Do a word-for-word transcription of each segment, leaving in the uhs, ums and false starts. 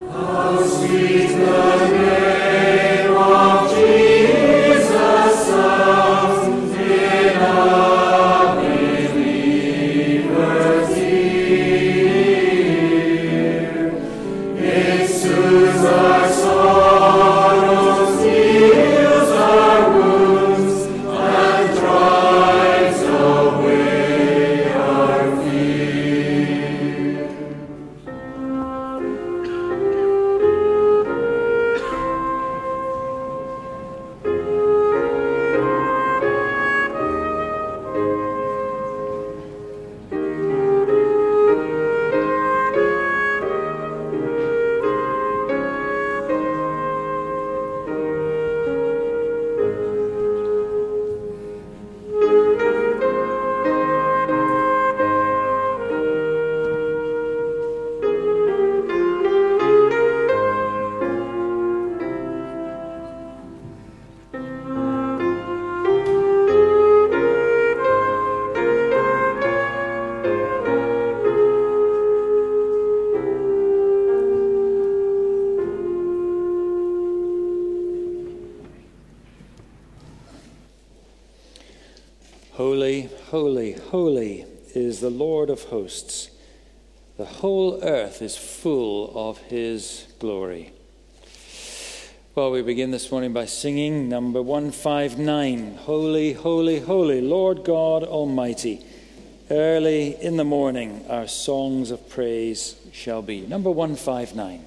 Holy, holy, holy is the Lord of hosts. The whole earth is full of his glory. Well, we begin this morning by singing number one fifty-nine. Holy, holy, holy, Lord God Almighty. Early in the morning our songs of praise shall be. Number one fifty-nine.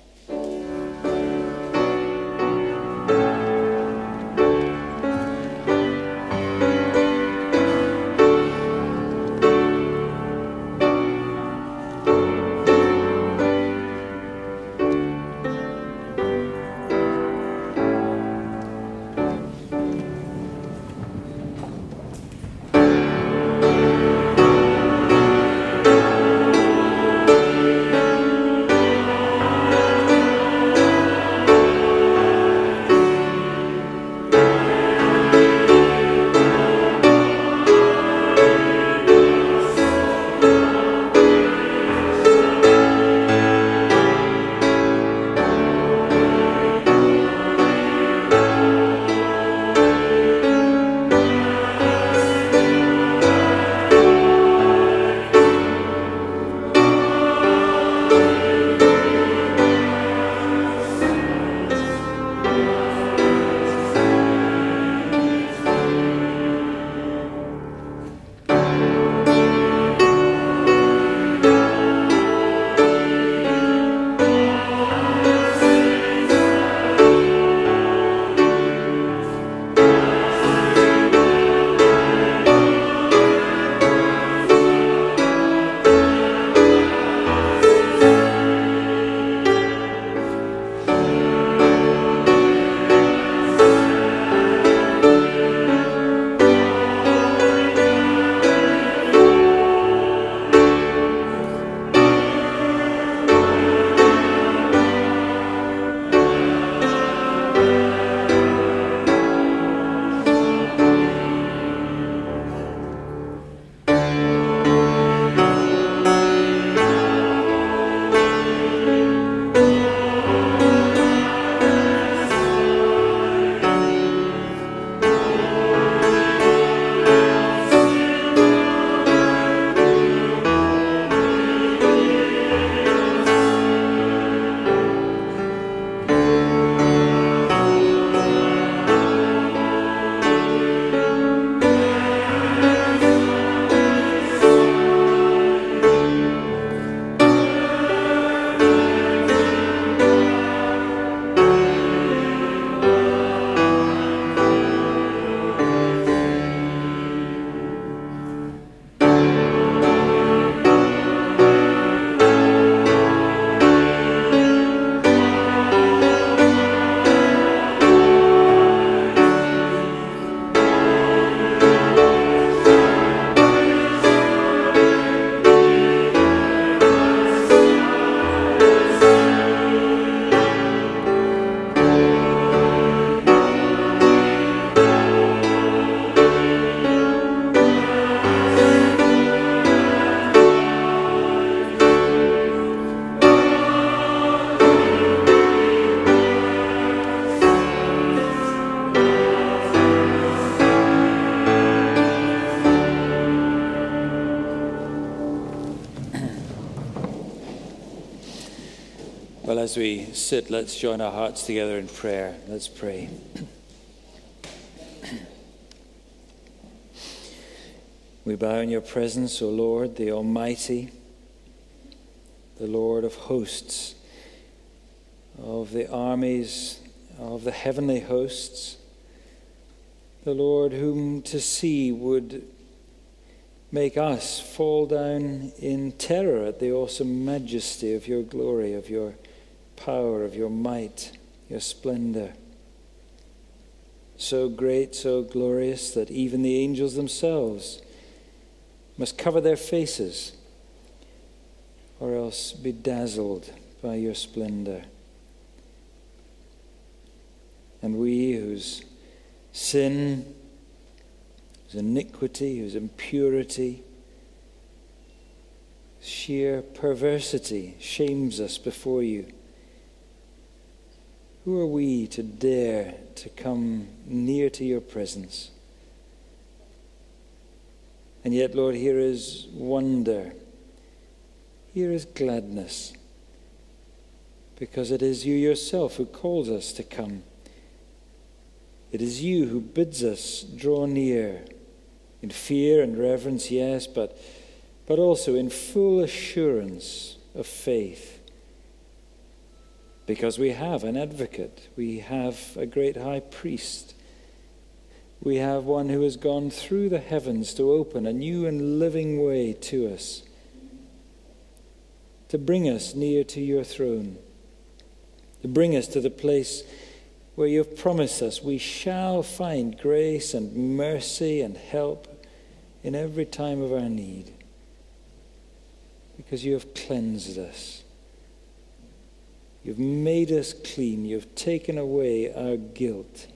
Well, as we sit, let's join our hearts together in prayer. Let's pray. We bow in your presence, O Lord, the Almighty, the Lord of hosts, of the armies of the heavenly hosts, the Lord whom to see would make us fall down in terror at the awesome majesty of your glory, of your power, of your might, your splendor. So great, so glorious that even the angels themselves must cover their faces or else be dazzled by your splendor. And we whose sin, whose iniquity, whose impurity, sheer perversity shames us before you, who are we to dare to come near to your presence? And yet, Lord, here is wonder. Here is gladness. Because it is you yourself who calls us to come. It is you who bids us draw near. In fear and reverence, yes, but, but also in full assurance of faith. Because we have an advocate. We have a great high priest. We have one who has gone through the heavens to open a new and living way to us, to bring us near to your throne, to bring us to the place where you have promised us we shall find grace and mercy and help in every time of our need, because you have cleansed us. You've made us clean. You've taken away our guilt,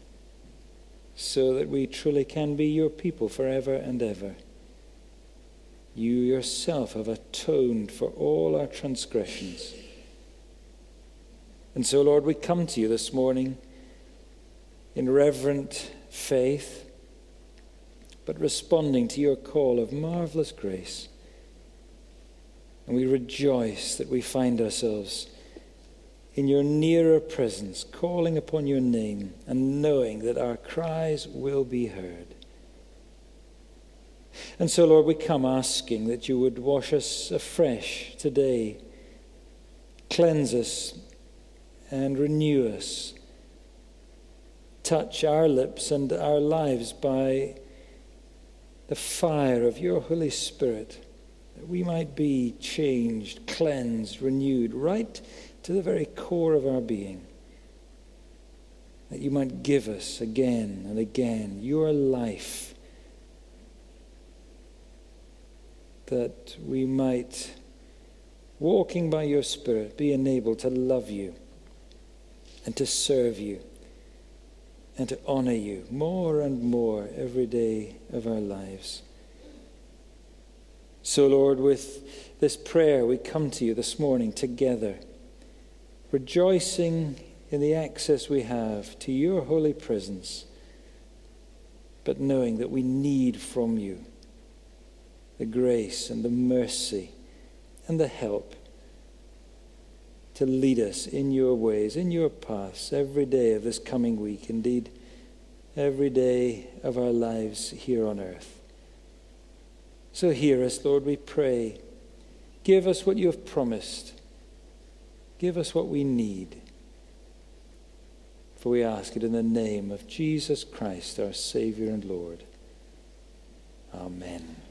so that we truly can be your people forever and ever. You yourself have atoned for all our transgressions. And so, Lord, we come to you this morning in reverent faith, but responding to your call of marvelous grace. And we rejoice that we find ourselves in your nearer presence, calling upon your name and knowing that our cries will be heard. And so, Lord, we come asking that you would wash us afresh today, cleanse us and renew us. Touch our lips and our lives by the fire of your Holy Spirit, that we might be changed, cleansed, renewed, right to the very core of our being, that you might give us again and again your life, that we might, walking by your Spirit, be enabled to love you and to serve you and to honor you more and more every day of our lives. So, Lord, with this prayer, we come to you this morning together, rejoicing in the access we have to your holy presence, but knowing that we need from you the grace and the mercy and the help to lead us in your ways, in your paths, every day of this coming week, indeed, every day of our lives here on earth. So hear us, Lord, we pray. Give us what you have promised. Give us what we need. For we ask it in the name of Jesus Christ, our Savior and Lord. Amen.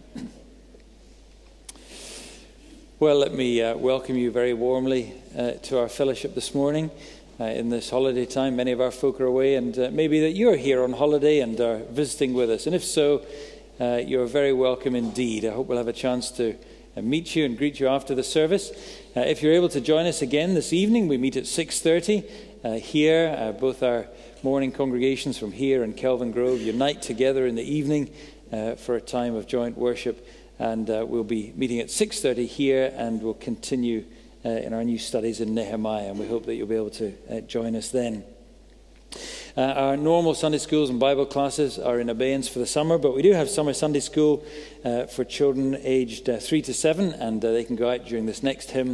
Well, let me uh, welcome you very warmly uh, to our fellowship this morning. Uh, in this holiday time, many of our folk are away, and uh, maybe that you're here on holiday and are visiting with us. And if so, uh, you're very welcome indeed. I hope we'll have a chance to uh, meet you and greet you after the service. Uh, if you're able to join us again this evening, we meet at six thirty uh, here. Uh, both our morning congregations from here and Kelvin Grove unite together in the evening uh, for a time of joint worship. And uh, we'll be meeting at six thirty here, and we'll continue uh, in our new studies in Nehemiah. And we hope that you'll be able to uh, join us then. Uh, our normal Sunday schools and Bible classes are in abeyance for the summer, but we do have summer Sunday school uh, for children aged uh, three to seven, and uh, they can go out during this next hymn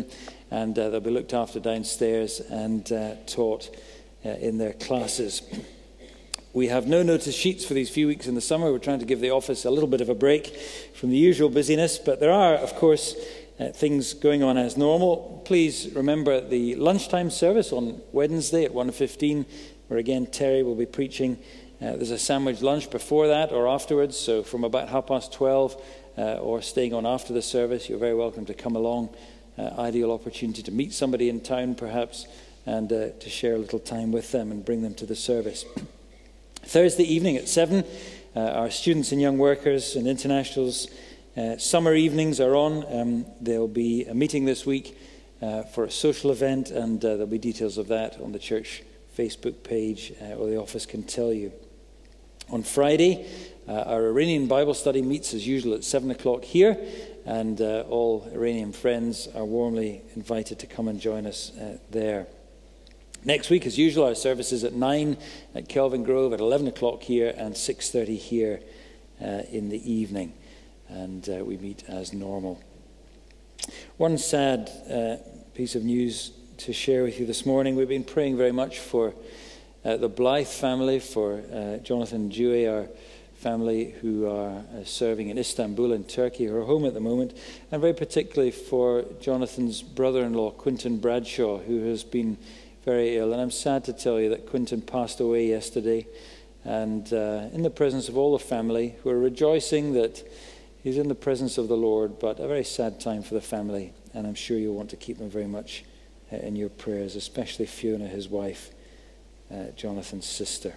and uh, they'll be looked after downstairs and uh, taught uh, in their classes. We have no notice sheets for these few weeks in the summer. We're trying to give the office a little bit of a break from the usual busyness, but there are, of course, uh, things going on as normal. Please remember the lunchtime service on Wednesday at one fifteen, where again Terry will be preaching. Uh, there's a sandwich lunch before that or afterwards, so from about half past twelve uh, or staying on after the service, you're very welcome to come along. Uh, ideal opportunity to meet somebody in town perhaps, and uh, to share a little time with them and bring them to the service. Thursday evening at seven, uh, our students and young workers and internationals uh, summer evenings are on. Um, there'll be a meeting this week uh, for a social event, and uh, there'll be details of that on the church Facebook page, uh, or the office can tell you. On Friday, uh, our Iranian Bible study meets as usual at seven o'clock here, and uh, all Iranian friends are warmly invited to come and join us uh, there. Next week, as usual, our services at nine at Kelvin Grove, at eleven o'clock here, and six thirty here uh, in the evening. And uh, we meet as normal. One sad uh, piece of news to share with you this morning. We've been praying very much for uh, the Blythe family, for uh, Jonathan and Dewey, our family who are uh, serving in Istanbul in Turkey, who are home at the moment, and very particularly for Jonathan's brother-in-law, Quinton Bradshaw, who has been very ill. And I'm sad to tell you that Quinton passed away yesterday, and uh, in the presence of all the family, who are rejoicing that he's in the presence of the Lord, but a very sad time for the family, and I'm sure you'll want to keep them very much uh, in your prayers, especially Fiona, his wife, uh, Jonathan's sister.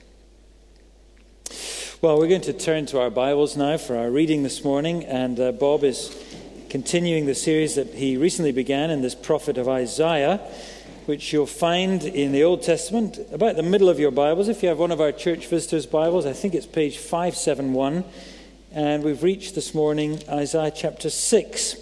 Well, we're going to turn to our Bibles now for our reading this morning, and uh, Bob is continuing the series that he recently began in this prophet of Isaiah, which you'll find in the Old Testament, about the middle of your Bibles. If you have one of our church visitors' Bibles, I think it's page five seventy-one, and we've reached this morning Isaiah chapter six,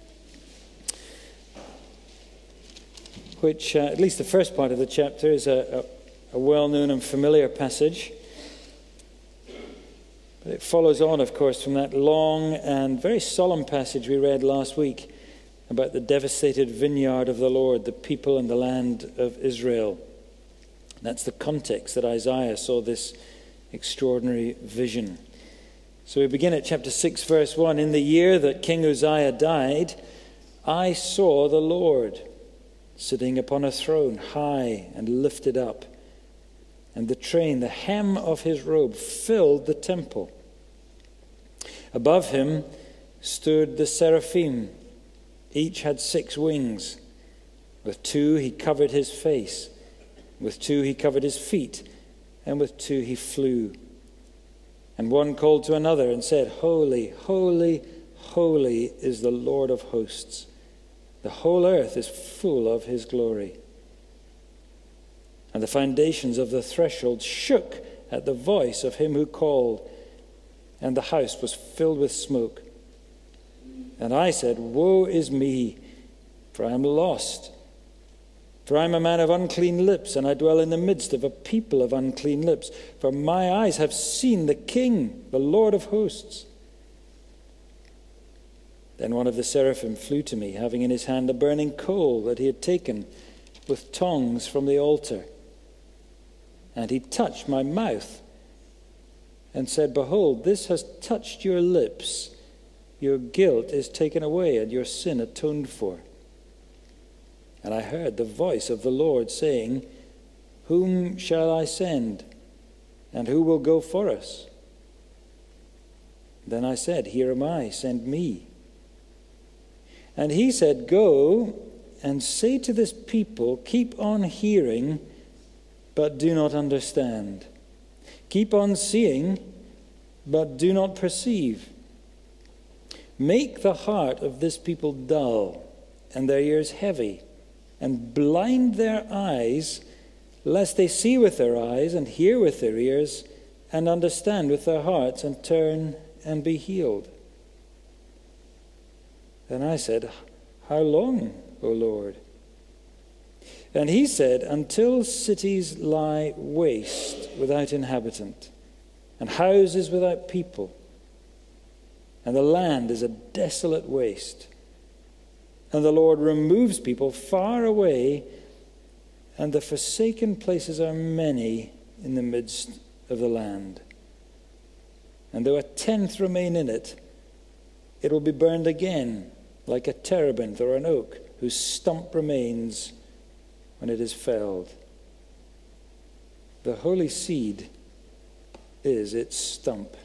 which, uh, at least the first part of the chapter, is a, a, a well-known and familiar passage. But it follows on, of course, from that long and very solemn passage we read last week about the devastated vineyard of the Lord, the people and the land of Israel. That's the context that Isaiah saw this extraordinary vision. So we begin at chapter six, verse one. In the year that King Uzziah died, I saw the Lord sitting upon a throne, high and lifted up, and the train, the hem of his robe, filled the temple. Above him stood the seraphim. Each had six wings. With two he covered his face, with two he covered his feet, and with two he flew. And one called to another and said, Holy, holy, holy is the Lord of hosts. The whole earth is full of his glory. And the foundations of the threshold shook at the voice of him who called, and the house was filled with smoke. And I said, Woe is me, for I am lost. For I am a man of unclean lips, and I dwell in the midst of a people of unclean lips. For my eyes have seen the King, the Lord of hosts. Then one of the seraphim flew to me, having in his hand a burning coal that he had taken with tongs from the altar. And he touched my mouth and said, Behold, this has touched your lips. Your guilt is taken away and your sin atoned for. And I heard the voice of the Lord saying, Whom shall I send? And who will go for us? Then I said, Here am I, send me. And he said, Go and say to this people, Keep on hearing, but do not understand. Keep on seeing, but do not perceive. Make the heart of this people dull, and their ears heavy, and blind their eyes, lest they see with their eyes, and hear with their ears, and understand with their hearts, and turn and be healed. Then I said, How long, O Lord? And he said, Until cities lie waste without inhabitant, and houses without people, and the land is a desolate waste, And the Lord removes people far away, and the forsaken places are many in the midst of the land. And though a tenth remain in it, it will be burned again, like a terebinth or an oak, whose stump remains when it is felled. The holy seed is its stump.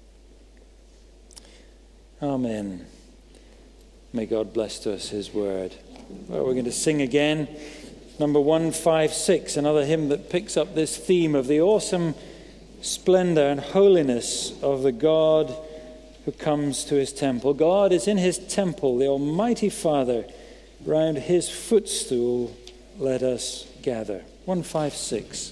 Amen. May God bless to us his word. Well, we're going to sing again. Number one five six, another hymn that picks up this theme of the awesome splendor and holiness of the God who comes to his temple. God is in his temple, the Almighty Father. Round his footstool let us gather. one five six.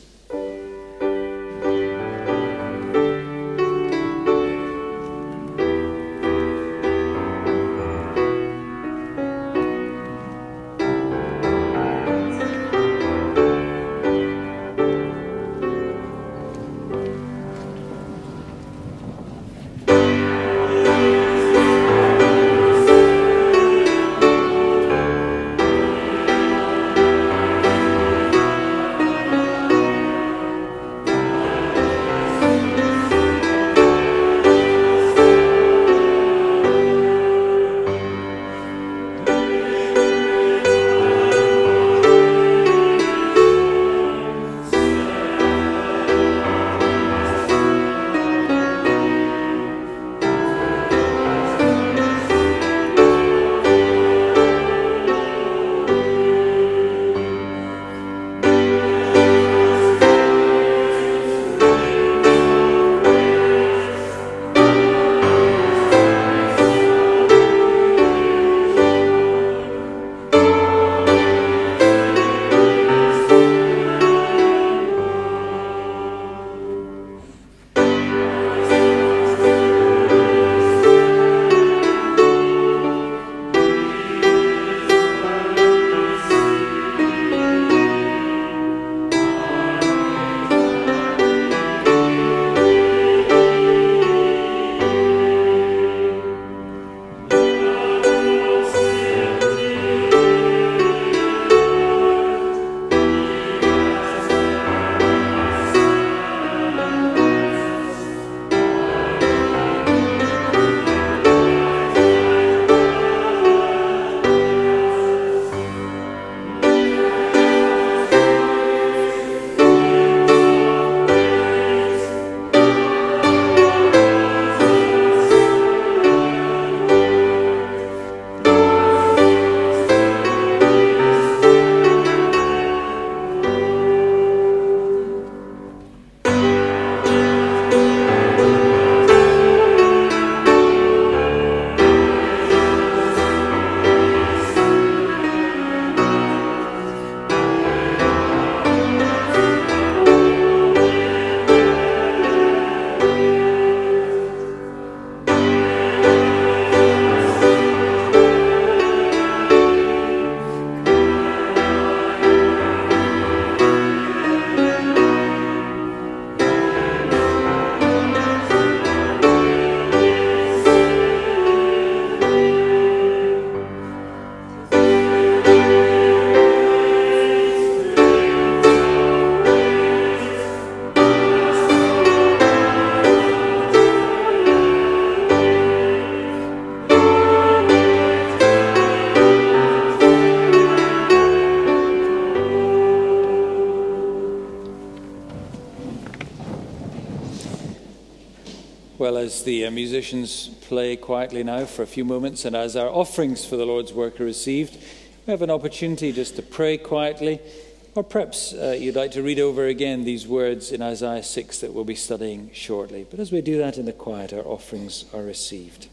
Well, as the uh, musicians play quietly now for a few moments, and as our offerings for the Lord's work are received, we have an opportunity just to pray quietly, or perhaps uh, you'd like to read over again these words in Isaiah six that we'll be studying shortly. But as we do that in the quiet, our offerings are received.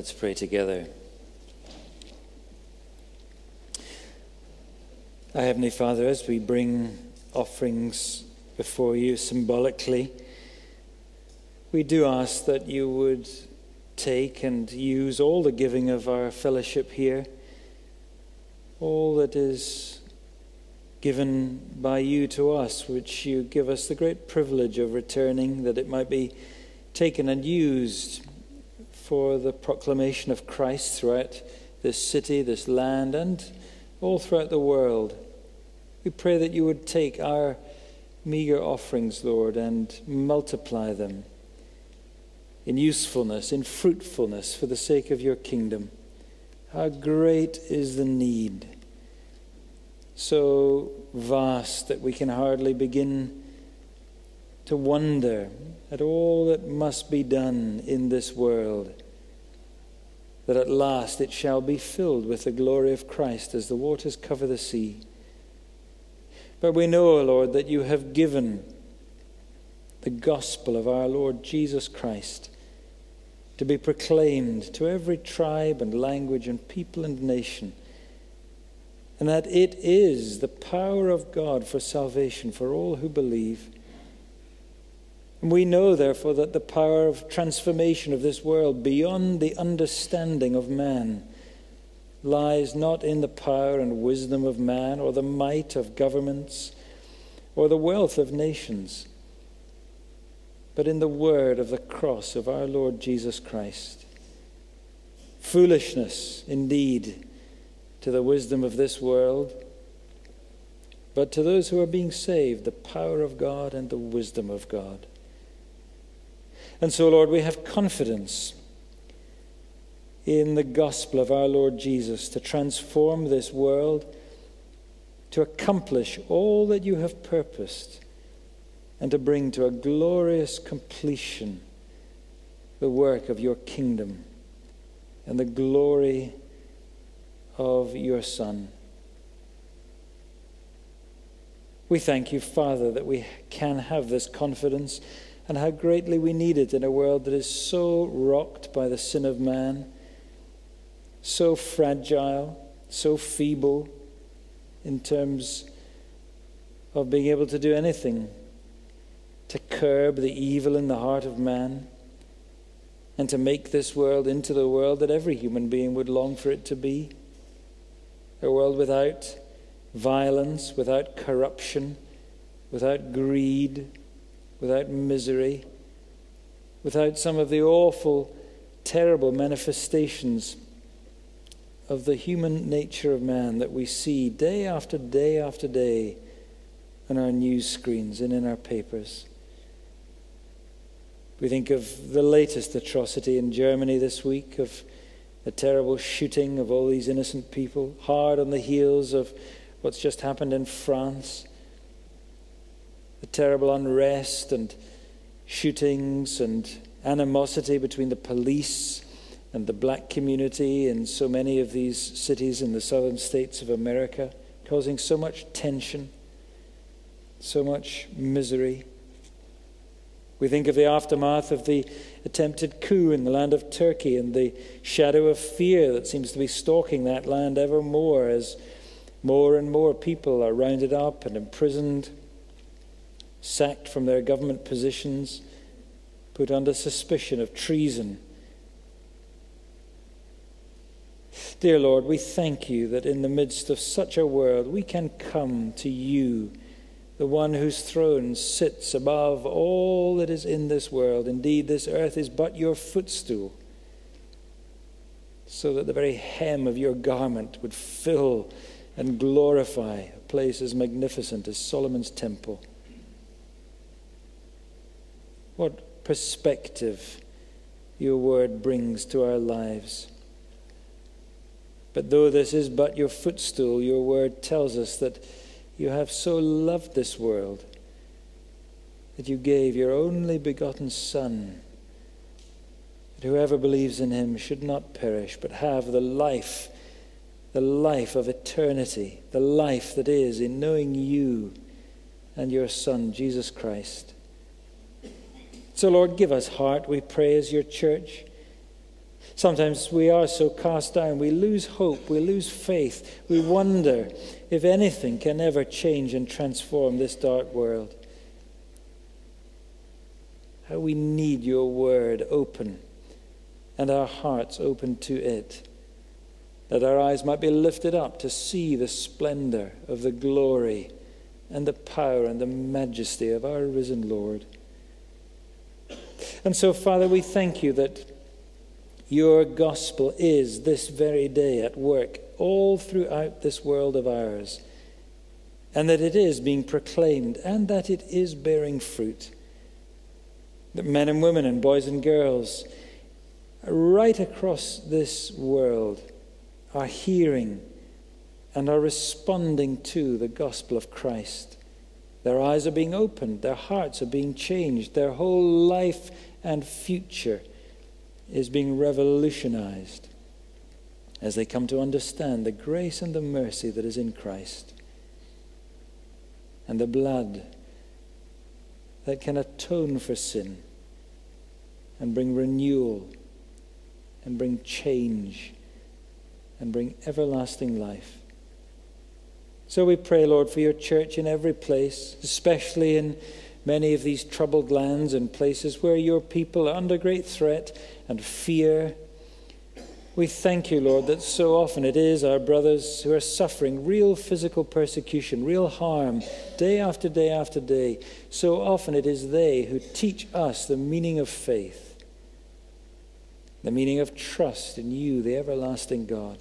Let's pray together. Our Heavenly Father, as we bring offerings before you symbolically, we do ask that you would take and use all the giving of our fellowship here, all that is given by you to us, which you give us the great privilege of returning, that it might be taken and used for the proclamation of Christ throughout this city, this land, and all throughout the world. We pray that you would take our meager offerings, Lord, and multiply them in usefulness, in fruitfulness for the sake of your kingdom. How great is the need, so vast that we can hardly begin to wonder at all that must be done in this world, that at last it shall be filled with the glory of Christ as the waters cover the sea. But we know, Lord, that you have given the gospel of our Lord Jesus Christ to be proclaimed to every tribe and language and people and nation, and that it is the power of God for salvation for all who believe. And we know, therefore, that the power of transformation of this world beyond the understanding of man lies not in the power and wisdom of man, or the might of governments, or the wealth of nations, but in the word of the cross of our Lord Jesus Christ. Foolishness, indeed, to the wisdom of this world, but to those who are being saved, the power of God and the wisdom of God. And so, Lord, we have confidence in the gospel of our Lord Jesus to transform this world, to accomplish all that you have purposed, and to bring to a glorious completion the work of your kingdom and the glory of your Son. We thank you, Father, that we can have this confidence, and how greatly we need it in a world that is so rocked by the sin of man, so fragile, so feeble in terms of being able to do anything to curb the evil in the heart of man and to make this world into the world that every human being would long for it to be. A world without violence, without corruption, without greed, without misery, without some of the awful, terrible manifestations of the human nature of man that we see day after day after day on our news screens and in our papers. We think of the latest atrocity in Germany this week, of the terrible shooting of all these innocent people, hard on the heels of what's just happened in France, the terrible unrest and shootings and animosity between the police and the black community in so many of these cities in the southern states of America, causing so much tension, so much misery. We think of the aftermath of the attempted coup in the land of Turkey and the shadow of fear that seems to be stalking that land ever more as more and more people are rounded up and imprisoned, sacked from their government positions, put under suspicion of treason. Dear Lord, we thank you that in the midst of such a world we can come to you, the one whose throne sits above all that is in this world. Indeed, this earth is but your footstool, so that the very hem of your garment would fill and glorify a place as magnificent as Solomon's temple. What perspective your word brings to our lives. But though this is but your footstool, your word tells us that you have so loved this world that you gave your only begotten Son, that whoever believes in him should not perish, but have the life, the life of eternity, the life that is in knowing you and your Son, Jesus Christ. So, Lord, give us heart, we pray, as your church. Sometimes we are so cast down, we lose hope, we lose faith. We wonder if anything can ever change and transform this dark world. How we need your word open and our hearts open to it, that our eyes might be lifted up to see the splendor of the glory and the power and the majesty of our risen Lord. And so, Father, we thank you that your gospel is this very day at work all throughout this world of ours, and that it is being proclaimed and that it is bearing fruit. That men and women and boys and girls right across this world are hearing and are responding to the gospel of Christ. Their eyes are being opened, their hearts are being changed, their whole life and future is being revolutionized as they come to understand the grace and the mercy that is in Christ, and the blood that can atone for sin and bring renewal and bring change and bring everlasting life. So we pray, Lord, for your church in every place, especially in many of these troubled lands and places where your people are under great threat and fear. We thank you, Lord, that so often it is our brothers who are suffering real physical persecution, real harm, day after day after day. So often it is they who teach us the meaning of faith, the meaning of trust in you, the everlasting God.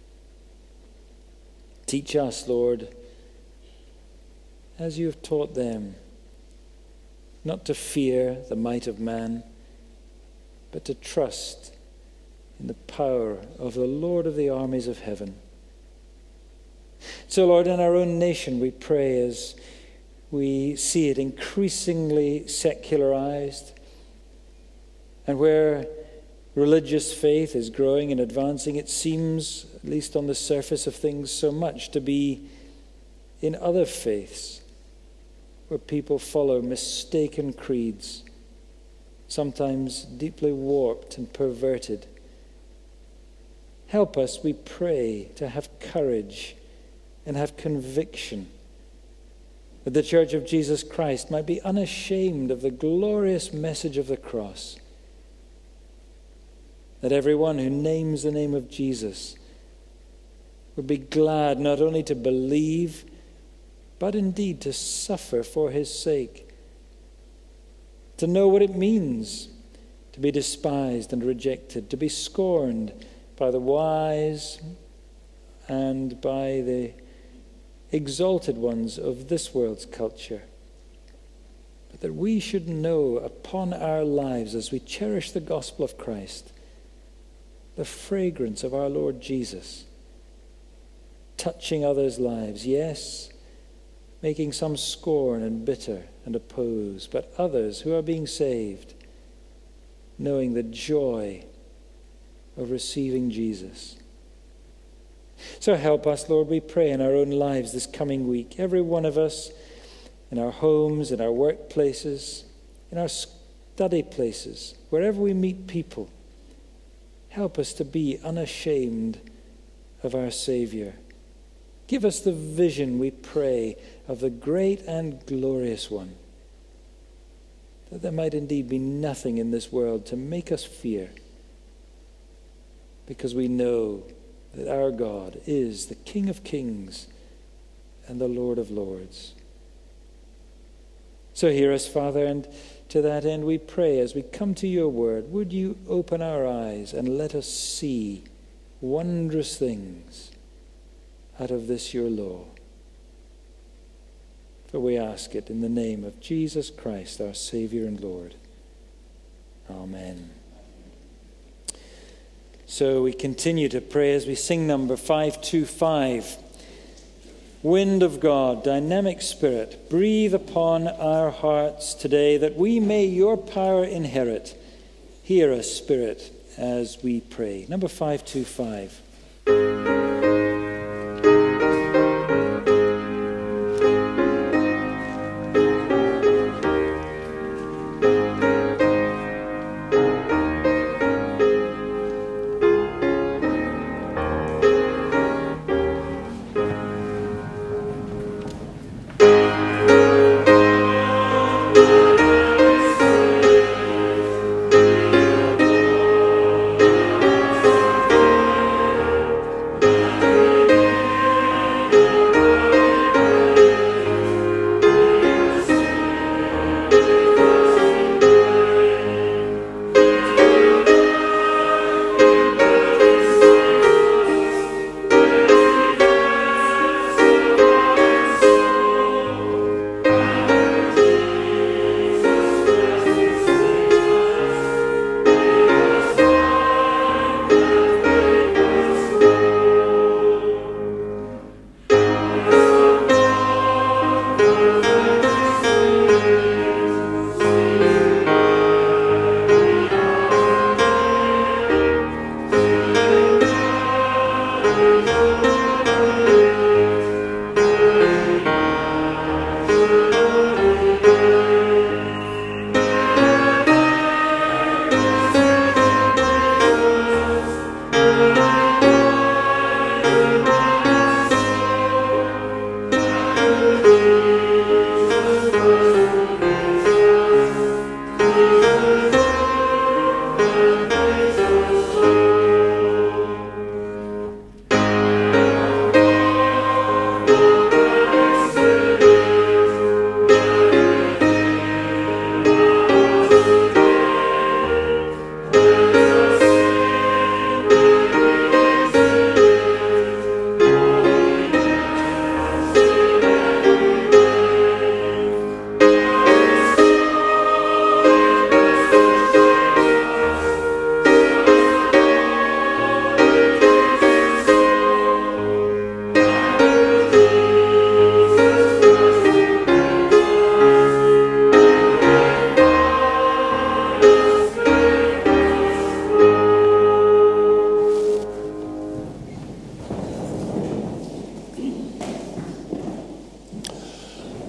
Teach us, Lord, as you have taught them, not to fear the might of man, but to trust in the power of the Lord of the armies of heaven. So, Lord, in our own nation we pray as we see it increasingly secularized, and where religious faith is growing and advancing, it seems, at least on the surface of things, so much to be in other faiths, where people follow mistaken creeds, sometimes deeply warped and perverted. Help us, we pray, to have courage and have conviction that the Church of Jesus Christ might be unashamed of the glorious message of the cross, that everyone who names the name of Jesus would be glad not only to believe, but indeed to suffer for his sake, to know what it means to be despised and rejected, to be scorned by the wise and by the exalted ones of this world's culture. But that we should know upon our lives, as we cherish the gospel of Christ, the fragrance of our Lord Jesus, touching others' lives, yes, making some scorn and bitter and oppose, but others who are being saved, knowing the joy of receiving Jesus. So help us, Lord, we pray, in our own lives this coming week, every one of us, in our homes, in our workplaces, in our study places, wherever we meet people. Help us to be unashamed of our Savior. Give us the vision, we pray, of the great and glorious one, that there might indeed be nothing in this world to make us fear, because we know that our God is the King of kings and the Lord of lords. So hear us, Father, and to that end we pray as we come to your word, would you open our eyes and let us see wondrous things out of this your law. For we ask it in the name of Jesus Christ, our Savior and Lord. Amen. So we continue to pray as we sing number five two five. Wind of God, dynamic spirit, breathe upon our hearts today that we may your power inherit. Hear us, Spirit, as we pray. Number five two five.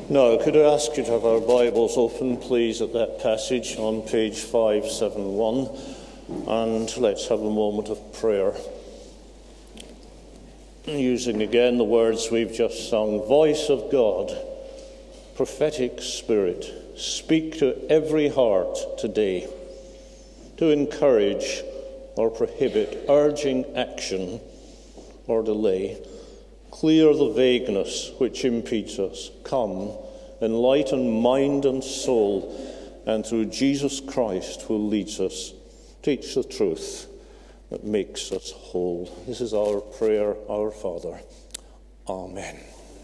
Now, could I ask you to have our Bibles open, please, at that passage on page five seventy-one, and let's have a moment of prayer. Using again the words we've just sung, voice of God, prophetic spirit, speak to every heart today, to encourage or prohibit urging action or delay. Clear the vagueness which impedes us. Come, enlighten mind and soul, and through Jesus Christ who leads us, teach the truth that makes us whole. This is our prayer, our Father. Amen.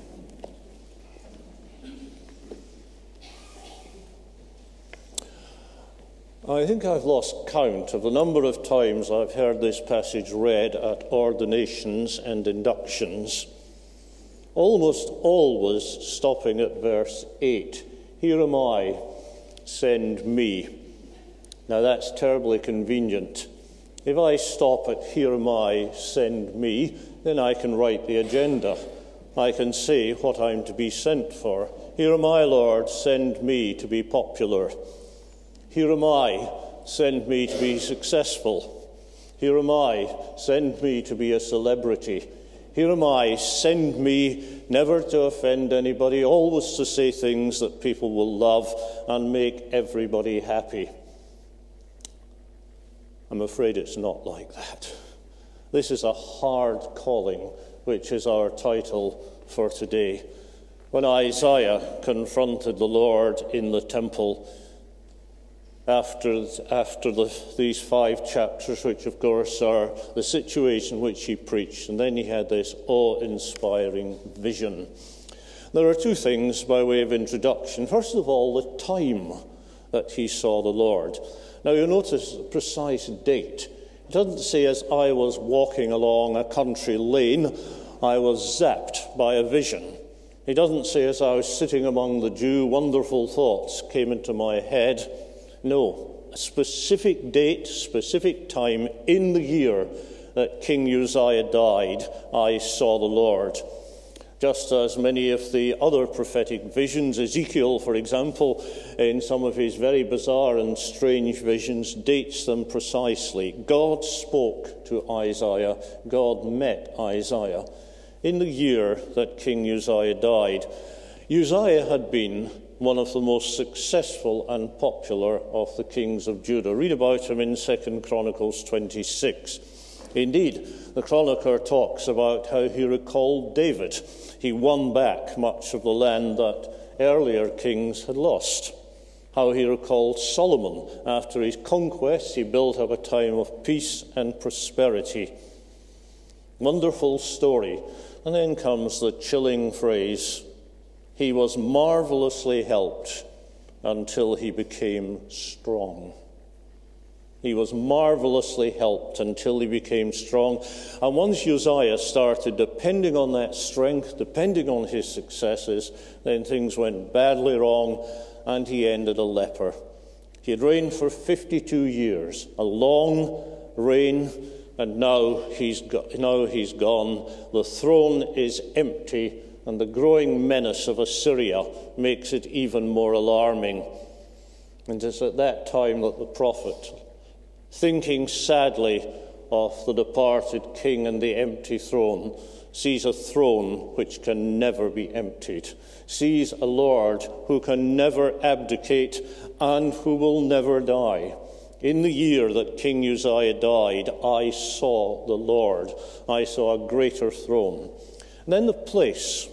I think I've lost count of the number of times I've heard this passage read at ordinations and inductions, almost always stopping at verse eight. Here am I, send me. Now that's terribly convenient. If I stop at here am I, send me, then I can write the agenda. I can say what I'm to be sent for. Here am I, Lord, send me to be popular. Here am I, send me to be successful. Here am I, send me to be a celebrity. Here am I, send me never to offend anybody, always to say things that people will love and make everybody happy. I'm afraid it's not like that. This is a hard calling, which is our title for today. When Isaiah confronted the Lord in the temple, After, after the, these five chapters, which of course are the situation which he preached, and then he had this awe-inspiring vision. There are two things by way of introduction. First of all, the time that he saw the Lord. Now you'll notice the precise date. It doesn't say, as I was walking along a country lane, I was zapped by a vision. He doesn't say, as I was sitting among the dew, wonderful thoughts came into my head. No, a specific date, specific time in the year that King Uzziah died, I saw the Lord. Just as many of the other prophetic visions, Ezekiel, for example, in some of his very bizarre and strange visions, dates them precisely. God spoke to Isaiah, God met Isaiah in the year that King Uzziah died. Uzziah had been one of the most successful and popular of the kings of Judah. Read about him in Second Chronicles twenty-six. Indeed, the chronicler talks about how he recalled David. He won back much of the land that earlier kings had lost. How he recalled Solomon. After his conquest, he built up a time of peace and prosperity. Wonderful story. And then comes the chilling phrase, he was marvelously helped until he became strong. He was marvelously helped until he became strong. And once Uzziah started depending on that strength, depending on his successes, then things went badly wrong and he ended a leper. He had reigned for fifty-two years, a long reign, and now he's, go- now he's gone. The throne is empty, and the growing menace of Assyria makes it even more alarming. And it's at that time that the prophet, thinking sadly of the departed king and the empty throne, sees a throne which can never be emptied, sees a Lord who can never abdicate and who will never die. In the year that King Uzziah died, I saw the Lord. I saw a greater throne. And then the place.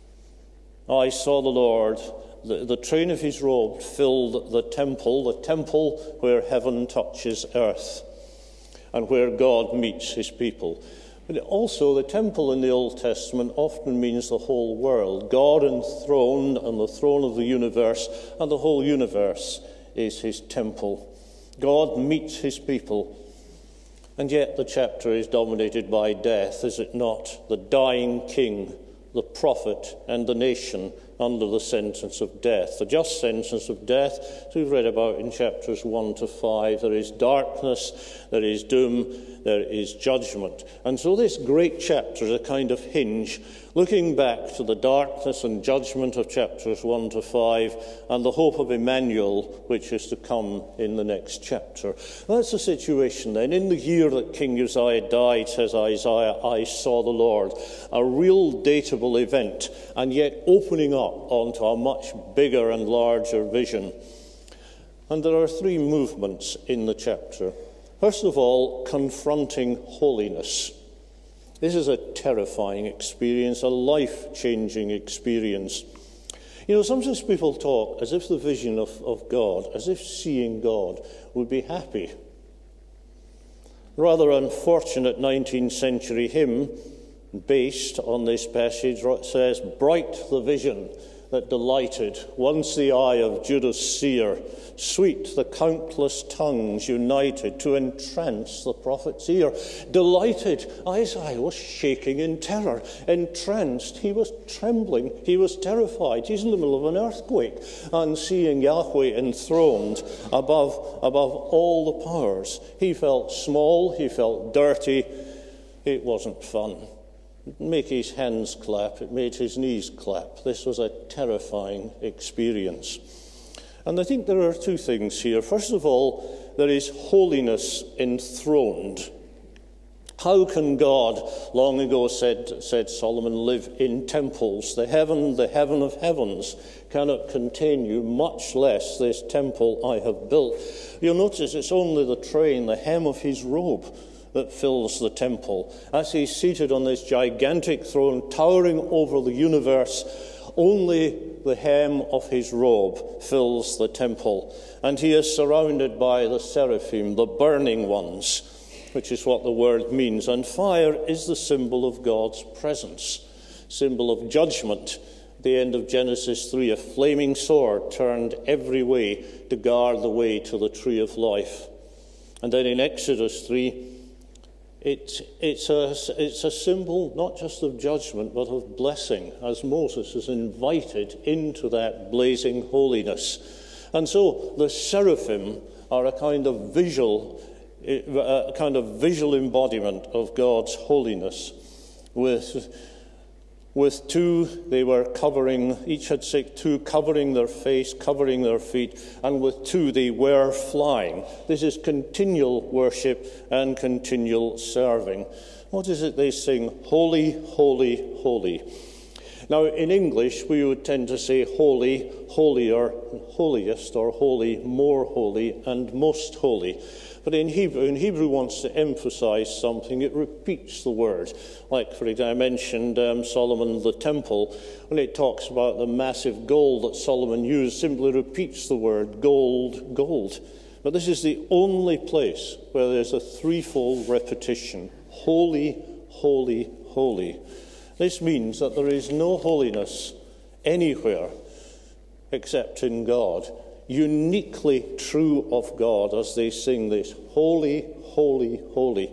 I saw the Lord. The, the train of his robe filled the temple, the temple where heaven touches earth and where God meets his people. But also the temple in the Old Testament often means the whole world. God enthroned on the throne of the universe, and the whole universe is his temple. God meets his people. And yet the chapter is dominated by death, is it not? The dying king, the prophet, and the nation under the sentence of death. The just sentence of death, as we've read about in chapters one to five, there is darkness, there is doom, there is judgment. And so this great chapter is a kind of hinge, looking back to the darkness and judgment of chapters one to five and the hope of Emmanuel, which is to come in the next chapter. That's the situation then. In the year that King Uzziah died, says Isaiah, I saw the Lord. A real datable event, and yet opening up onto a much bigger and larger vision. And there are three movements in the chapter. First of all, confronting holiness. This is a terrifying experience, a life-changing experience. You know, sometimes people talk as if the vision of, of God, as if seeing God would be happy. Rather unfortunate nineteenth century hymn, based on this passage, says, bright the vision that delighted, once the eye of Judas seer, sweet the countless tongues united to entrance the prophet's ear. Delighted, Isaiah was shaking in terror. Entranced, he was trembling, he was terrified. He's in the middle of an earthquake and seeing Yahweh enthroned above, above all the powers. He felt small, he felt dirty. It wasn't fun. It didn't make his hands clap, it made his knees clap. This was a terrifying experience. And I think there are two things here. First of all, there is holiness enthroned. How can God, long ago said, said Solomon, live in temples? The heaven, the heaven of heavens cannot contain you, much less this temple I have built. You'll notice it's only the train, the hem of his robe, that fills the temple. As he's seated on this gigantic throne, towering over the universe, only the hem of his robe fills the temple. And he is surrounded by the seraphim, the burning ones, which is what the word means. And fire is the symbol of God's presence, symbol of judgment. At the end of Genesis three, a flaming sword turned every way to guard the way to the tree of life. And then in Exodus three, It's, it's, a, it's a symbol not just of judgment, but of blessing, as Moses is invited into that blazing holiness. And so the seraphim are a kind of visual, a kind of visual embodiment of God's holiness. With, with two, they were covering, each had six, two covering their face, covering their feet, and with two they were flying. This is continual worship and continual serving. What is it they sing? Holy, holy, holy. Now, in English, we would tend to say holy, holier, holiest, or holy, more holy, and most holy. But in Hebrew, in Hebrew wants to emphasize something, it repeats the word. Like, for example, I mentioned um, Solomon, the temple, when it talks about the massive gold that Solomon used, simply repeats the word gold, gold. But this is the only place where there's a threefold repetition. Holy, holy, holy. This means that there is no holiness anywhere except in God. Uniquely true of God as they sing this, holy, holy, holy.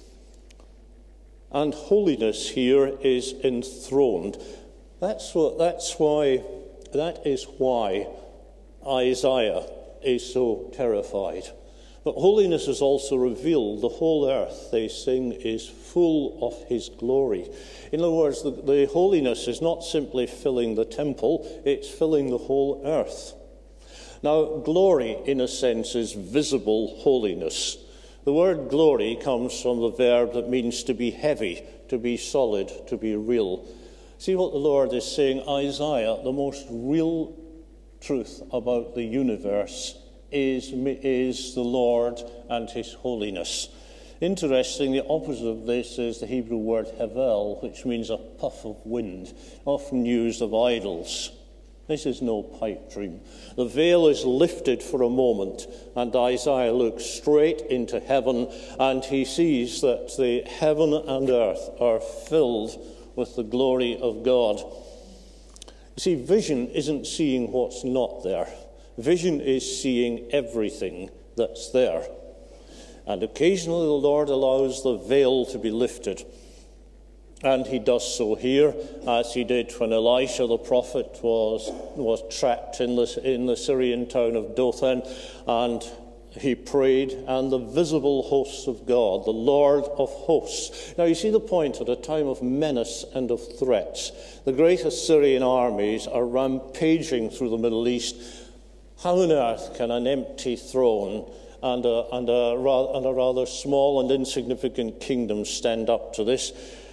And holiness here is enthroned. That's what, that's why, that is why Isaiah is so terrified. But holiness is also revealed. The whole earth, they sing, is full of his glory. In other words, the, the holiness is not simply filling the temple, it's filling the whole earth. Now, glory, in a sense, is visible holiness. The word glory comes from the verb that means to be heavy, to be solid, to be real. See what the Lord is saying, Isaiah, the most real truth about the universe is, is the Lord and his holiness. Interesting, the opposite of this is the Hebrew word hevel, which means a puff of wind, often used of idols. This is no pipe dream. The veil is lifted for a moment, and Isaiah looks straight into heaven, and he sees that the heaven and earth are filled with the glory of God. You see, vision isn't seeing what's not there. Vision is seeing everything that's there. And occasionally the Lord allows the veil to be lifted. And he does so here, as he did when Elisha the prophet was, was trapped in the, in the Syrian town of Dothan, and he prayed, and the visible hosts of God, the Lord of hosts. Now you see the point. At a time of menace and of threats, the great Assyrian armies are rampaging through the Middle East. How on earth can an empty throne and a, and a, and a rather small and insignificant kingdom stand up to this?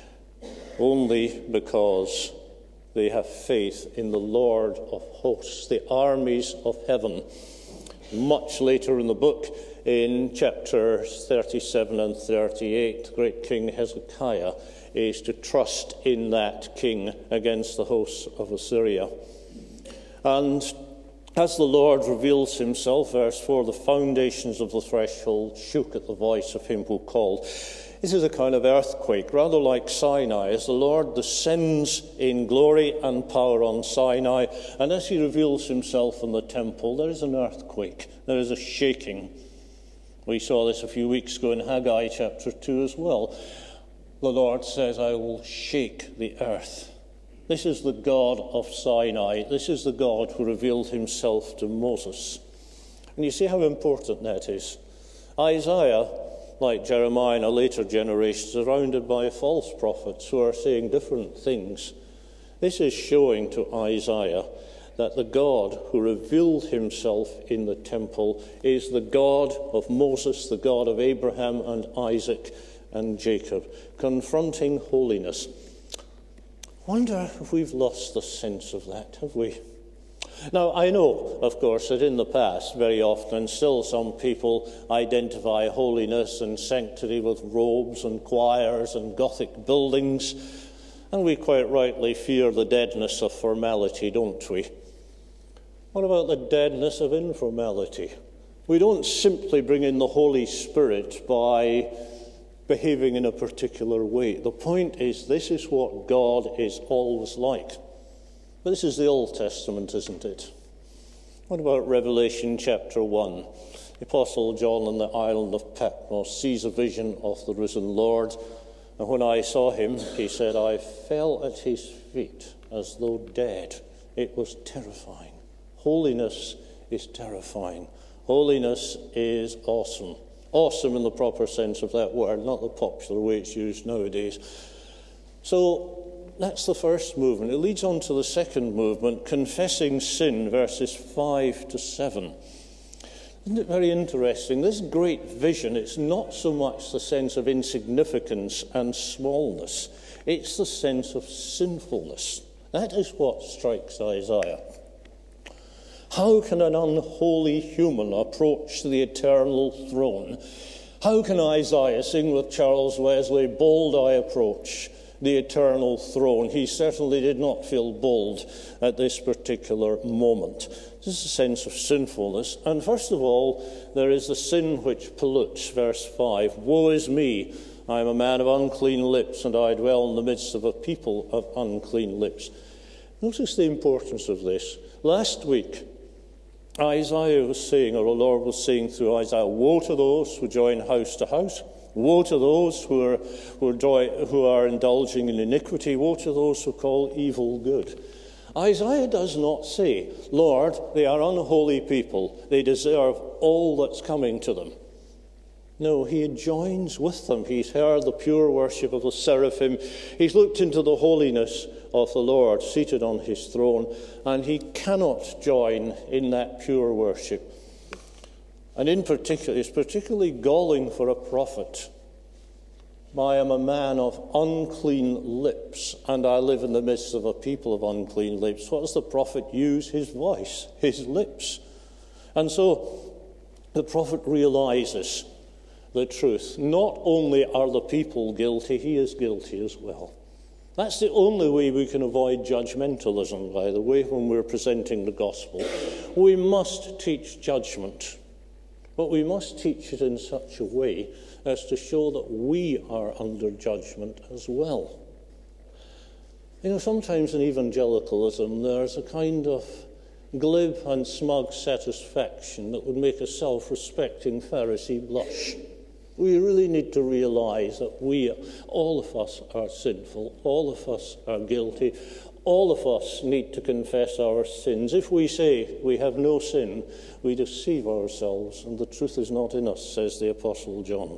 Only because they have faith in the Lord of hosts, the armies of heaven. Much later in the book, in chapters thirty-seven and thirty-eight, the great King Hezekiah is to trust in that king against the hosts of Assyria. And as the Lord reveals himself, verse four, the foundations of the threshold shook at the voice of him who called. This is a kind of earthquake, rather like Sinai, as the Lord descends in glory and power on Sinai, and as he reveals himself in the temple, there is an earthquake, there is a shaking. We saw this a few weeks ago in Haggai chapter two as well. The Lord says, I will shake the earth. This is the God of Sinai. This is the God who revealed himself to Moses. And you see how important that is. Isaiah, like Jeremiah and a later generation, surrounded by false prophets who are saying different things. This is showing to Isaiah that the God who revealed himself in the temple is the God of Moses, the God of Abraham and Isaac and Jacob, confronting holiness. Wonder if we've lost the sense of that, have we? Now, I know, of course, that in the past, very often, and still some people identify holiness and sanctity with robes and choirs and Gothic buildings, and we quite rightly fear the deadness of formality, don't we? What about the deadness of informality? We don't simply bring in the Holy Spirit by behaving in a particular way. The point is, this is what God is always like. But this is the Old Testament, isn't it? What about Revelation chapter one? The Apostle John on the island of Patmos sees a vision of the risen Lord. And when I saw him, he said, I fell at his feet as though dead. It was terrifying. Holiness is terrifying. Holiness is awesome. Awesome in the proper sense of that word, not the popular way it's used nowadays. So that's the first movement. It leads on to the second movement, confessing sin, verses five to seven. Isn't it very interesting? This great vision, it's not so much the sense of insignificance and smallness. It's the sense of sinfulness. That is what strikes Isaiah. How can an unholy human approach the eternal throne? How can Isaiah sing with Charles Wesley, bold I approach the eternal throne? He certainly did not feel bold at this particular moment. This is a sense of sinfulness. And first of all, there is the sin which pollutes, verse five. Woe is me, I am a man of unclean lips, and I dwell in the midst of a people of unclean lips. Notice the importance of this. Last week, Isaiah was saying, or the Lord was saying through Isaiah, woe to those who join house to house. Woe to those who are, who, are joy, who are indulging in iniquity. Woe to those who call evil good. Isaiah does not say, Lord, they are unholy people. They deserve all that's coming to them. No, he joins with them. He's heard the pure worship of the seraphim. He's looked into the holiness of the Lord seated on his throne, and he cannot join in that pure worship. And in particular, it's particularly galling for a prophet. I am a man of unclean lips, and I live in the midst of a people of unclean lips. What does the prophet use? His voice, his lips. And so the prophet realizes the truth. Not only are the people guilty, he is guilty as well. That's the only way we can avoid judgmentalism, by the way, when we're presenting the gospel. We must teach judgment, but we must teach it in such a way as to show that we are under judgment as well. You know, sometimes in evangelicalism there's a kind of glib and smug satisfaction that would make a self-respecting Pharisee blush. We really need to realize that we, all of us, are sinful. All of us are guilty. All of us need to confess our sins. If we say we have no sin, we deceive ourselves, and the truth is not in us, says the Apostle John.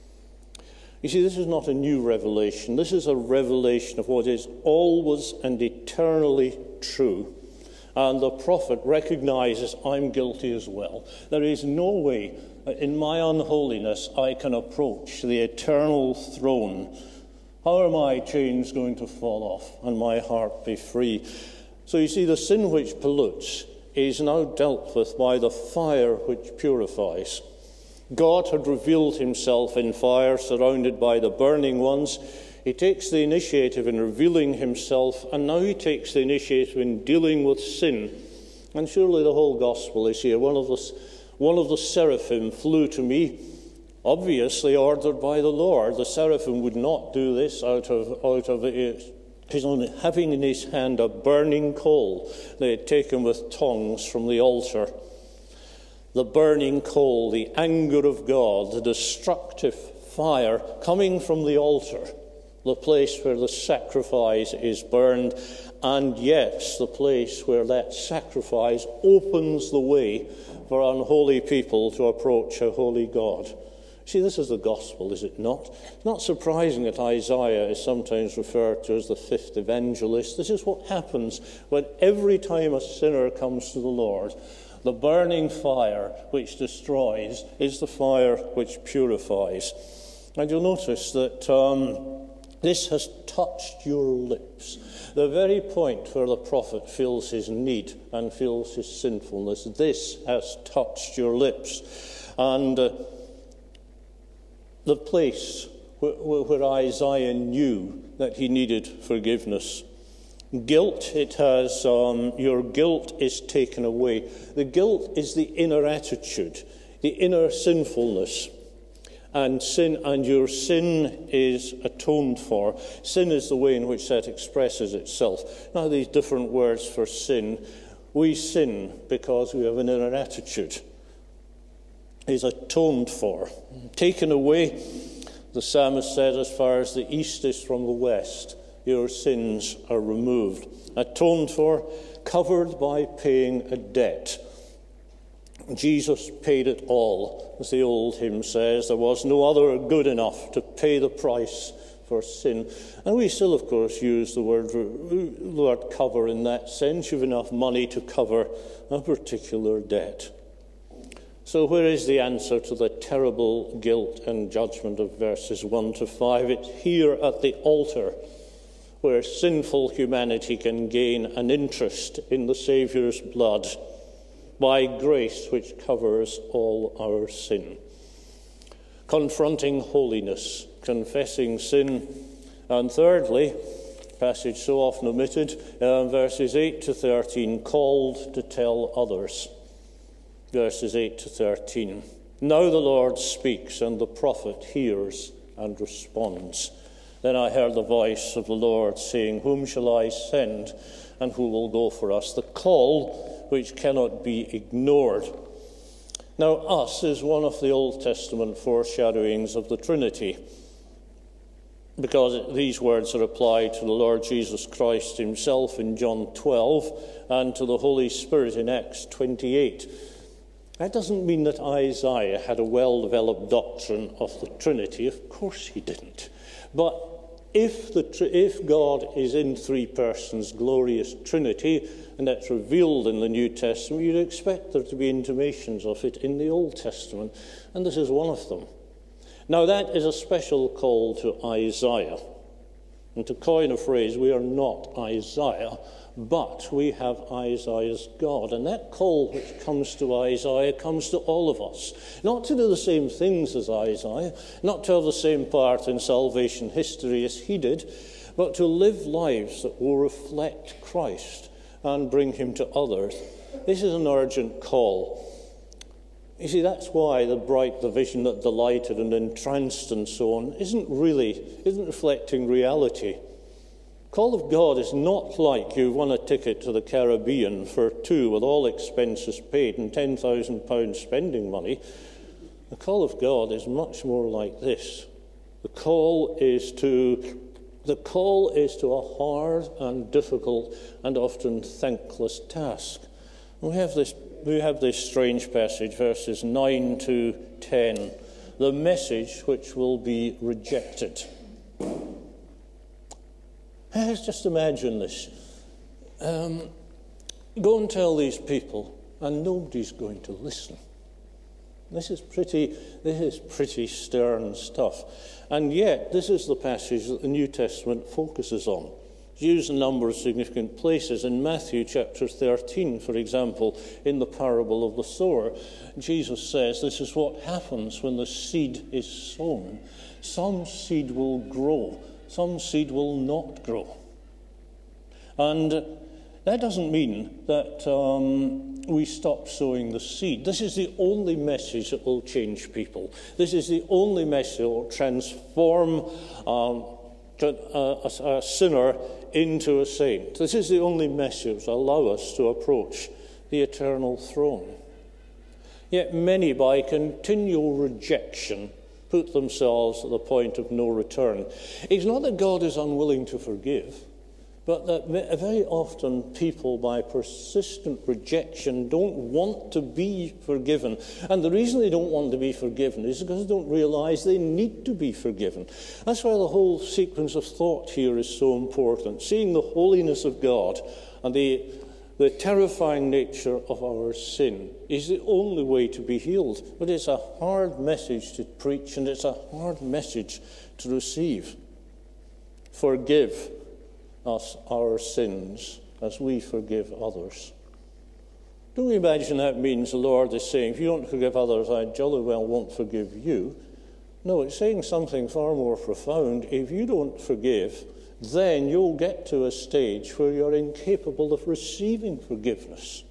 You see, this is not a new revelation. This is a revelation of what is always and eternally true. And the prophet recognizes, I'm guilty as well. There is no way in my unholiness I can approach the eternal throne. How are my chains going to fall off and my heart be free? So you see, the sin which pollutes is now dealt with by the fire which purifies. God had revealed himself in fire, surrounded by the burning ones. He takes the initiative in revealing himself, and now he takes the initiative in dealing with sin. And surely the whole gospel is here. One of the, one of the seraphim flew to me, obviously ordered by the Lord. The seraphim would not do this out of, out of his own, having in his hand a burning coal they had taken with tongs from the altar. The burning coal, the anger of God, the destructive fire coming from the altar, the place where the sacrifice is burned, and yes, the place where that sacrifice opens the way for unholy people to approach a holy God. See, this is the gospel, is it not? It's not surprising that Isaiah is sometimes referred to as the fifth evangelist. This is what happens when every time a sinner comes to the Lord, the burning fire which destroys is the fire which purifies. And you'll notice that um, this has touched your lips. The very point where the prophet feels his need and feels his sinfulness, this has touched your lips. And uh, the place where, where Isaiah knew that he needed forgiveness. Guilt, it has, um, your guilt is taken away. The guilt is the inner attitude, the inner sinfulness. And sin, and your sin is atoned for. Sin is the way in which that expresses itself. Now, these different words for sin. We sin because we have an inner attitude. Is atoned for. Taken away, the psalmist said, as far as the east is from the west, your sins are removed. Atoned for, covered by paying a debt. Jesus paid it all, as the old hymn says. There was no other good enough to pay the price for sin. And we still, of course, use the word, the word cover in that sense. You've enough money to cover a particular debt. So where is the answer to the terrible guilt and judgment of verses one to five? It's here at the altar, where sinful humanity can gain an interest in the Saviour's blood by grace which covers all our sin. Confronting holiness, confessing sin, and thirdly, passage so often omitted, uh, verses eight to thirteen, called to tell others. Verses eight to thirteen. Now the Lord speaks, and the prophet hears and responds. Then I heard the voice of the Lord saying, whom shall I send, and who will go for us? The call which cannot be ignored. Now, us is one of the Old Testament foreshadowings of the Trinity, because these words are applied to the Lord Jesus Christ himself in John twelve and to the Holy Spirit in Acts twenty-eight. That doesn't mean that Isaiah had a well-developed doctrine of the Trinity. Of course he didn't. But if, the, if God is in three persons, glorious Trinity, and that's revealed in the New Testament, you'd expect there to be intimations of it in the Old Testament, and this is one of them. Now that is a special call to Isaiah. And to coin a phrase, we are not Isaiah, but we have Isaiah's God. And that call which comes to Isaiah comes to all of us. Not to do the same things as Isaiah, not to have the same part in salvation history as he did, but to live lives that will reflect Christ and bring him to others. This is an urgent call. You see, that's why the bright, the vision that delighted and entranced and so on isn't really, isn't reflecting reality. Call of God is not like you've won a ticket to the Caribbean for two with all expenses paid and ten thousand pounds spending money. The call of God is much more like this. The call is to the call is to a hard and difficult and often thankless task. We have this we have this strange passage, verses nine to ten, the message which will be rejected. Let's just imagine this. Um, go and tell these people, and nobody's going to listen. This is pretty, this is pretty stern stuff. And yet, this is the passage that the New Testament focuses on. It's used in a number of significant places. In Matthew chapter thirteen, for example, in the parable of the sower, Jesus says this is what happens when the seed is sown. Some seed will grow, some seed will not grow. And that doesn't mean that um, we stop sowing the seed. This is the only message that will change people. This is the only message that will transform um, a, a, a sinner into a saint. This is the only message that will allow us to approach the eternal throne. Yet many, by continual rejection, put themselves at the point of no return. It's not that God is unwilling to forgive, but that very often people, by persistent rejection, don't want to be forgiven. And the reason they don't want to be forgiven is because they don't realize they need to be forgiven. That's why the whole sequence of thought here is so important. Seeing the holiness of God and the, the terrifying nature of our sin is the only way to be healed. But it's a hard message to preach, and it's a hard message to receive. Forgive us our sins as we forgive others. Don't we imagine that means the Lord is saying, if you don't forgive others, I jolly well won't forgive you. No, it's saying something far more profound. If you don't forgive, then you'll get to a stage where you're incapable of receiving forgiveness.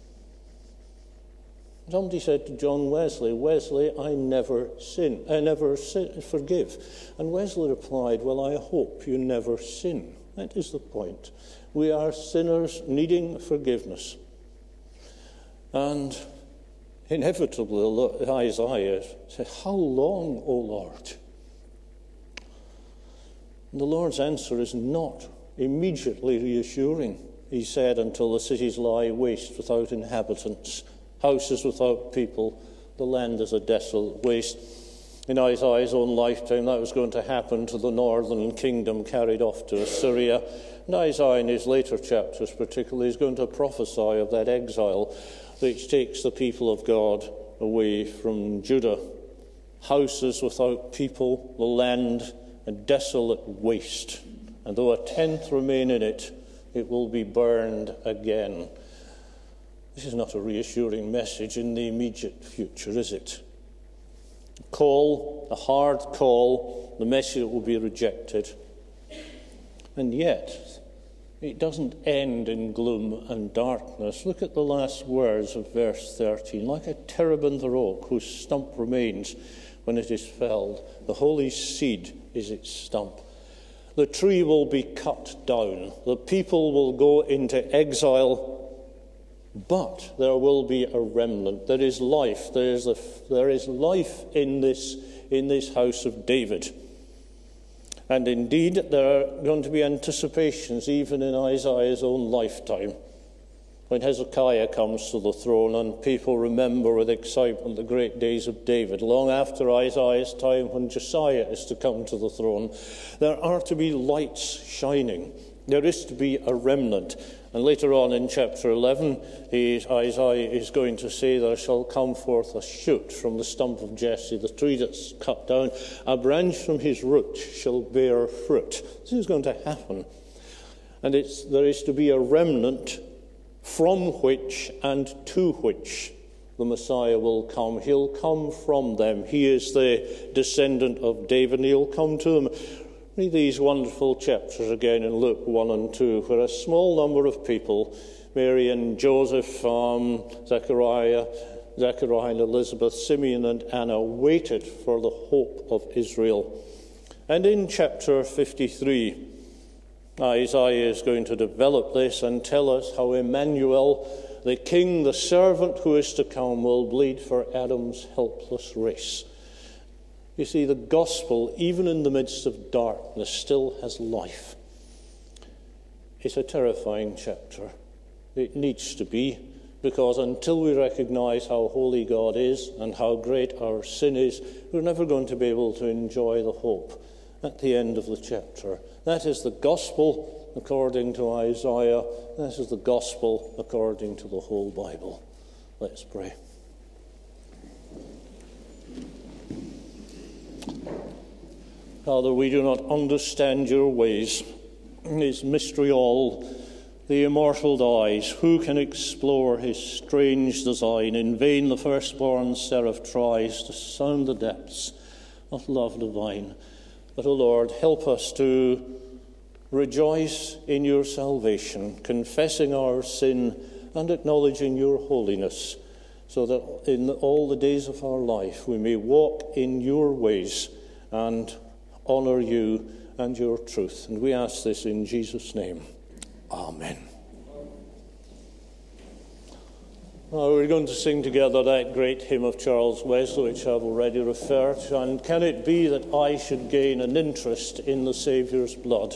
Somebody said to John Wesley, Wesley, I never sin, I never sin, forgive. And Wesley replied, well, I hope you never sin. That is the point. We are sinners needing forgiveness. And inevitably, Isaiah said, how long, O Lord? And the Lord's answer is not immediately reassuring. He said, until the cities lie waste without inhabitants, houses without people, the land is a desolate waste. In Isaiah's own lifetime, that was going to happen to the northern kingdom carried off to Assyria. And Isaiah, in his later chapters particularly, is going to prophesy of that exile which takes the people of God away from Judah. Houses without people, the land a desolate waste. And though a tenth remain in it, it will be burned again. This is not a reassuring message in the immediate future, is it? Call, a hard call, the message will be rejected. And yet, it doesn't end in gloom and darkness. Look at the last words of verse thirteen. Like a terebinth oak whose stump remains when it is felled, the holy seed is its stump. The tree will be cut down. The people will go into exile. But there will be a remnant. There is life. There is, a, there is life in this, in this house of David. And indeed, there are going to be anticipations even in Isaiah's own lifetime. When Hezekiah comes to the throne and people remember with excitement the great days of David, long after Isaiah's time when Josiah is to come to the throne, there are to be lights shining. There is to be a remnant. And later on in chapter eleven, he, Isaiah is going to say, there shall come forth a shoot from the stump of Jesse, the tree that's cut down. A branch from his root shall bear fruit. This is going to happen. And it's, there is to be a remnant from which and to which the Messiah will come. He'll come from them. He is the descendant of David, and he'll come to them. Read these wonderful chapters again in Luke one and two, where a small number of people, Mary and Joseph, um, Zechariah, Zechariah and Elizabeth, Simeon and Anna, waited for the hope of Israel. And in chapter fifty-three, Isaiah is going to develop this and tell us how Emmanuel, the king, the servant who is to come, will bleed for Adam's helpless race. You see, the gospel, even in the midst of darkness, still has life. It's a terrifying chapter. It needs to be, because until we recognize how holy God is and how great our sin is, we're never going to be able to enjoy the hope at the end of the chapter. That is the gospel according to Isaiah. That is the gospel according to the whole Bible. Let's pray. Father, we do not understand your ways. His mystery all, the immortal dies. Who can explore his strange design? In vain the firstborn seraph tries to sound the depths of love divine. But, O Lord, help us to rejoice in your salvation, confessing our sin and acknowledging your holiness, so that in all the days of our life we may walk in your ways and honour you and your truth. And we ask this in Jesus' name. Amen. Now we're going to sing together that great hymn of Charles Wesley, which I've already referred to. And can it be that I should gain an interest in the Saviour's blood?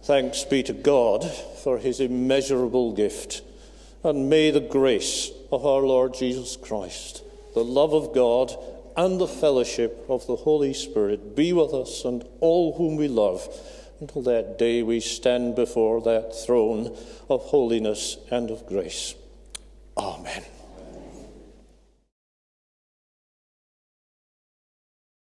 Thanks be to God for his immeasurable gift, and may the grace of our Lord Jesus Christ, the love of God, and the fellowship of the Holy Spirit be with us and all whom we love, until that day we stand before that throne of holiness and of grace. Amen.